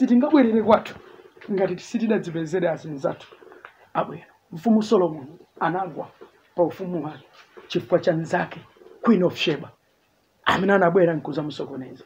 sitingabwerere kwathu ngati sitidadzipezere azinzathu abwera. Mfumu Solomon anagwa pa ufumu wake chifukwa cha nzake Queen of Sheba amene anabwera nkuzamusokoneza.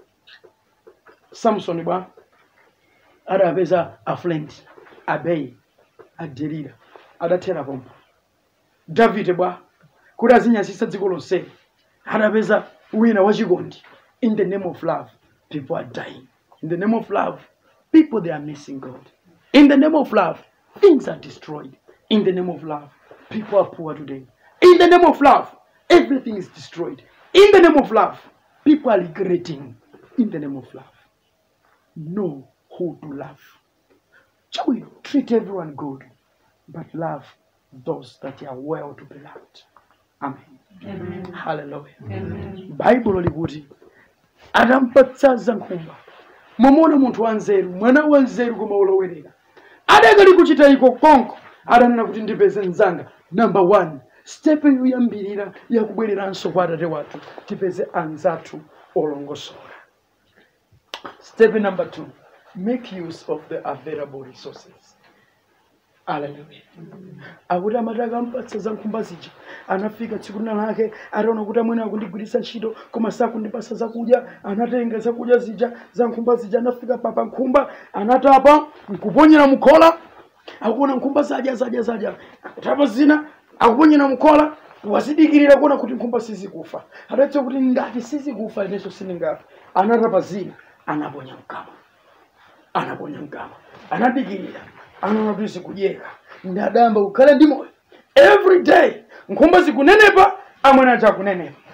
Samson bwa adapeza a friend abei adelira adathera pomwe. David bwa kuti azinyasisa dziko lonse adapeza wina wachikondi. In the name of love, people are dying. In the name of love, people they are missing God. In the name of love, things are destroyed. In the name of love, people are poor today. In the name of love, everything is destroyed. In the name of love, people are regretting. In the name of love, know who to love. Shall we treat everyone good, but love those that are well to be loved? Amen. Amen. Hallelujah. Amen. Bible likuti adampatsa zankhumba. Momona munthu wanzeru, mwana wanzeru koma olowerera. Adakali kuchita iko konko, adanena kuti ndipeze nzanga. Number 1, step yoyambirira yakubwereranso kwa Atate wathu, tipeze anzathu olongosola. Step number 2, make use of the available resources. Hallelujah. Akuti amataka ampatsa zankhumba zija. Anafika tsiku lake ataona kuti amwene akundigwiritsa ntchito koma sakundipasa zakudya. Anatenga zakudya zija zankhumba zija anafika papa nkhumba anatapa nkuponyera mukhola. Akuona nkhumba zadya. Tapa zina akuponyera mukhola wazidikirira kuona kuti nkhumba sizikufa. Adatsa kuti ngati sizikufa ineso siningafa. Anatapa zina anaponya mkama. Anadikirira anaona kuti zikujeka. Ndadamba ukhala ndi moyo. Every day nkhumba zikunenepa amwene achakunenepa.